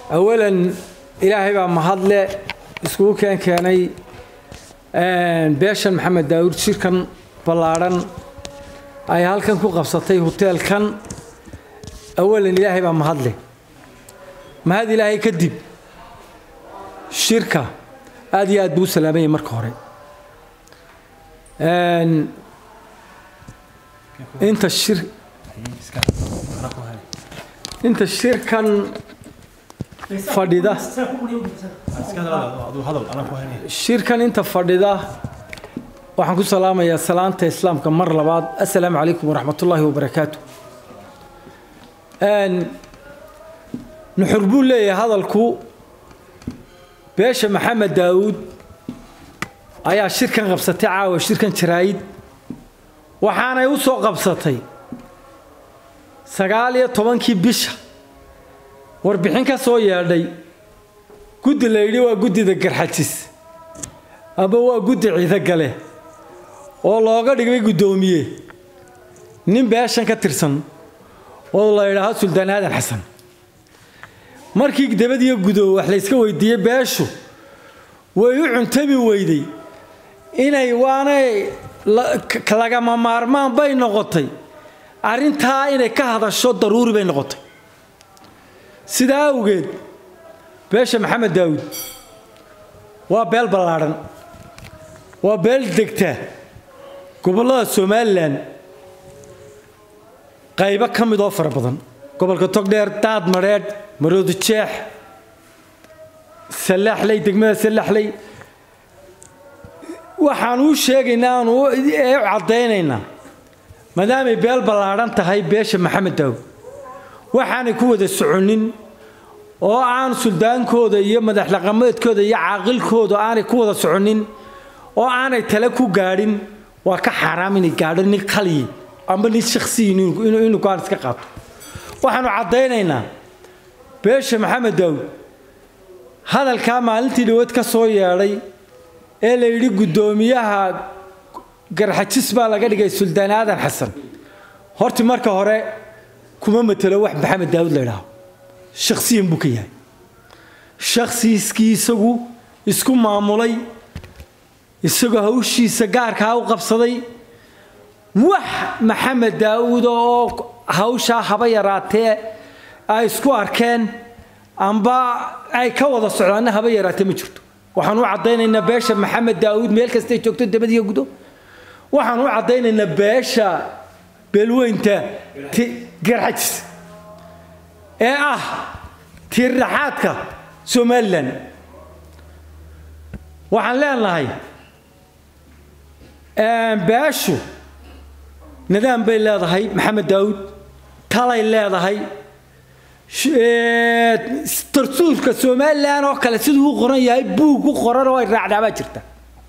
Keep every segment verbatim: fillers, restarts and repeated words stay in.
أولاً إلهي بقى محضلة اسكو كان كاني باشا محمد داود شركة بلارن أي هالكن كو قبصتي هوتيل كان أولاً إلهي بقى محضلة ما هذه إلهي كدب الشركة هذه أدبو سلامية مركوري أن أنت الشركة أنت الشركة فرديدة الشركة أنت فرديدة وحنكو سلامة يا سلامة إسلام كمرة لبعض السلام عليكم ورحمة الله وبركاته أن نحربوا لي هذا الكو باشا محمد داود أيها الشركة قبصتي عاوة الشركة شرايد وحانا يوسو قبصتي سقالية طبانكي بيشا warbixin ka soo yeedhay guddi la yiri waa guddida garxajis aba waa guddi ciida gale oo looga dhigay gudoomiye nin beeshan ka tirsan oo la yiraahdo Suldaan Aadan Xasan markii dabadiyo gudow wax la iska weydiiyay beeshu way u cuntami weyday inay waanay kalaga maarmaan bay noqotay arinta inay ka hadasho daruuri bay noqotay سيدا أوجد باشا محمد داود وبيل بلارن وبيل دكتة قبل الله سومالان قايبة كم يضافر بدن قبل كتقدر تاد مراد مرود الشيح سلاح لي دقمة سلاح لي وحنوش شاقنا وعضينا ما دام بيل بلارن تهاي باشا محمد داود waxaan ku wada soconin oo aan suldaankooda iyo madax dhaqameedkooda iyo caaqilkooda aan ku wada soconin oo aanay tala ku gaarin waa ka xaraam in gaadhin qaliy ama nin shakhsi inuu inuu gaar iska qaato waxaanu cadeynaynaa beesha maxamed daawud hadalka maalintii dhawaad ka soo yeeray ee la yiri gudoomiyaha garxajis baa laga dhigay Suldaan Aadan Xasan horti marka hore كما مثلا واحد محمد داود ليراه شخصيا بوكيا شخصي سكي سقو اسكو معمولي اسكو هوشي سجار كاو قبصدي وح محمد داود او هوشا هبيراتي اي اسكو اركان انبا اي كودا سocdaana هبيراتي ما jirto waxaan u cadeynayna beesha maxamed daawud meel kasta ay joogto dabadiyo gudo waxaan u cadeynayna beesha بالوينتا قرحتس ايه اه تيرحاتك سومالن waxaan leenahay aan baashu nidaam bay leedahay maxamed daawud talay leedahay ee tartuulka Soomaaliland oo kale sidoo uu qoran yahay buug u qoran oo ay raacdaa jirta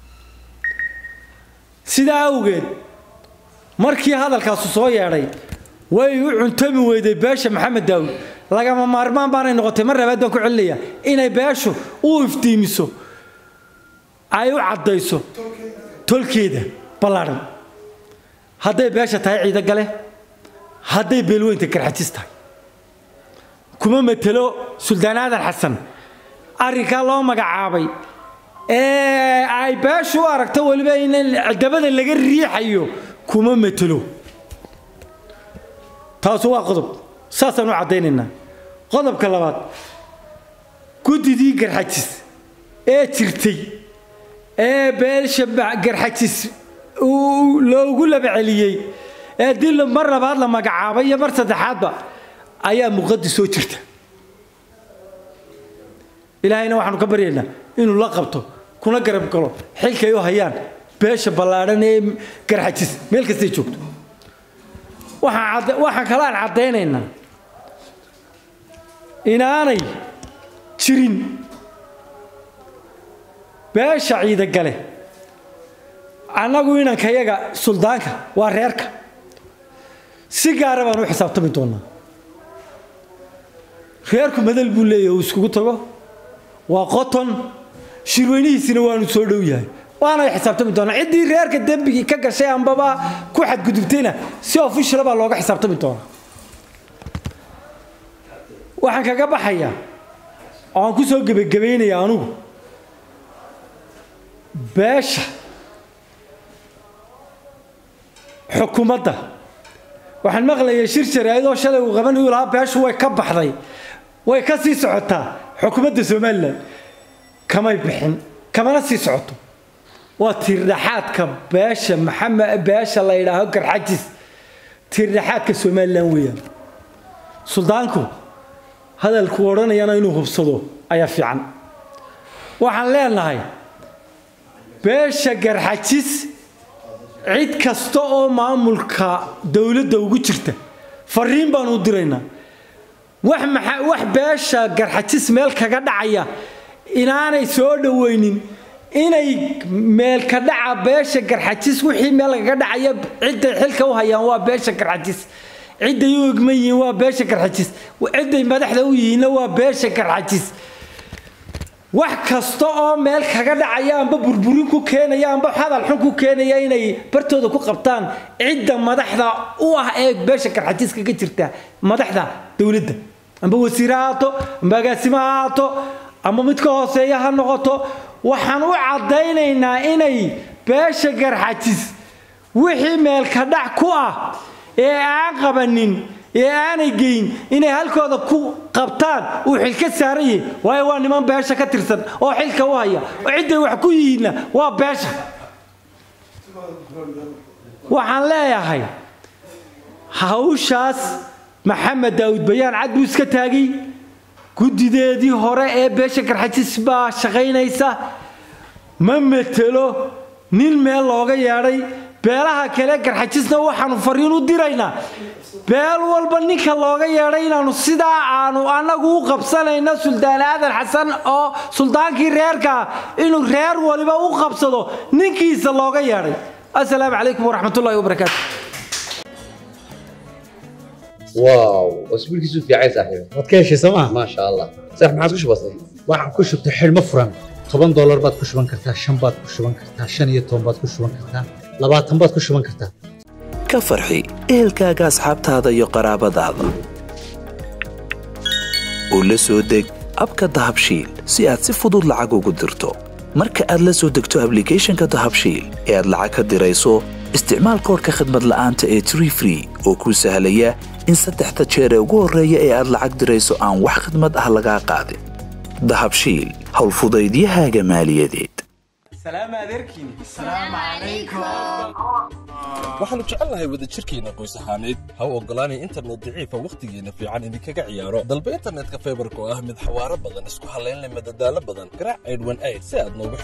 sida awgeed markii hadalkaas soo yeeray way u cuntami weyday beesha maxamed daawud laga ma maarmaan baan noqotay mar labaad ku celiya inay beeshu u iftiimiso ay u cadayso tolkeeda balaaran haday beesha tahay ciida gale haday beelweynta garxajis tahay kuma matalo Suldaan Aadan Xasan arrinka loo magacaabay ee ay beeshu aragto waliba in dabada laga riixayo كما مثلو تاسوا قضب ساسنو عديننا قضب كلمات كنت دي قرحتس ايه ترتي ايه بيل شبع قرحتس ولو قول بعليي ايه دي مرة بعد لما قعابية مرة حابة ايا مقدس وترت الهينا وحنو كبرينا انو لقبته كنا قرب قلو حلك ايو هيان beesha balaaran ee garxajis meel kasta joogto waxa waxa kala cadeynayna inaanay jirin beesha ciida gale anagu inaan kayaga suldaanka waa reerka si gaar ah baan u xisaabtami doonaa reerku madal buu leeyahay isku tago waa qoton shirweynihiisina waanu soo dhow yahay وانا حسابتمي دونا عندي ريرك دبي كغشي ام بابا ku xad gudubteena si official ba looga xisaabtami doona waxaan kaga baxaya aan ku soo gabagabeynaya anugu beesha xukuumadda waxaan maqlayaa shir jaraa'id oo shalay uu qabanayo lahaa beeshu way ka baxday way ka sii socotaa xukuumadda Soomaaliland kamay bixin kamana sii socoto waa tirdhaxaadka beesha maxamed beesha la yiraahdo garxajis tirdhaxaadka Soomaaliland weeyaan suldaanku hadalku oranayana inuu hubsado ayaa fiican waxaan leenahay beesha garxajis cid kasta oo maamulka dawladda ugu jirta fariin baan u diraynaa wax maxaa wax beesha garxajis meel kaga dhacaya inaanay soo dhaweynin inay meel ka dhaca beesha garxajis wixii meel kaga dhacaya cid xilka u hayaan waa beesha garxajis cid ay u ogmayeen waa beesha garxajis cid ay madaxda u yihiin waa beesha garxajis wax kasta oo meel kaga dhacaya amba burburin ku keenaya amba hadal xun ku keenaya inay bartooda ku qabtaan cid madaxda u ah ee beesha garxajis kaga jirta madaxda dawladda amba wasiiraato amba agaasimaha ama mid ka hooseeya ha noqoto waxaan u cadeynaynaa inay beesha garxajis wixii meel ka dhac ku ah ee aan qabanin ee aanay geyn inay halkooda ku qabtaan uu xilka saaray way waa niman beesha ka tirsan oo xilka u haya oo cid wax ku yihiina waa beesha waxaan leeyahay hawshaas maxamed daawud bayaan cad buu iska taagay gudideedii hore ee beesha garxajis baa shaqaynaysa ma metelo nin meel looga yeeray beelaha kale garxajisna waxaanu fariin u diraynaa beel walba ninka looga yeeray inaanu sidaa aanu anagu u qabsanayna suldaan aadan xasan oo suldaankii reerka inuu reer waliba u qabsado ninkiisa looga yeeray assalaamu calaykum waraxmatullaahi wabarakaatuh واو اسبوع كيسو في عين صاحبي wadkeeshi sama ما شاء الله صح ما عادش بسيط waxaan ku shubtay xilmo furan toban dollar baad ku shuban kartaa shan baad ku shuban kartaa shan iyo toban baad ku shuban kartaa labaatan baad ku shuban kartaa ka farxi ehelkaaga asxaabtaada iyo qaraabadaada oo la soo deg abka dahabshiil si aad si fudud lacag ugu dirto marka aad la soo degto applicationka dahabshiil ee aad lacag ka dirayso isticmaal koodka khidmad la'aanta ee three free oo kuu sahlaya in saddexda jeer ee ugu horreeya ee aad lacag dirayso aan wax khidmad ah laga qaadin dahabshiil hawl fudaydiyahaaga maaliyadeed salaam adeerkiin salaam alaykum waxaanu jecelnahay wada jirkeena qoys ahaaneed ha u ogolaanay internet daciifa waqtigeena fiican idinkaga ciyaaro dalba internetka fiberka oo ah mid xawaaro badan isku halayn leh madadaalo badan garaac eight one eight si aad noogu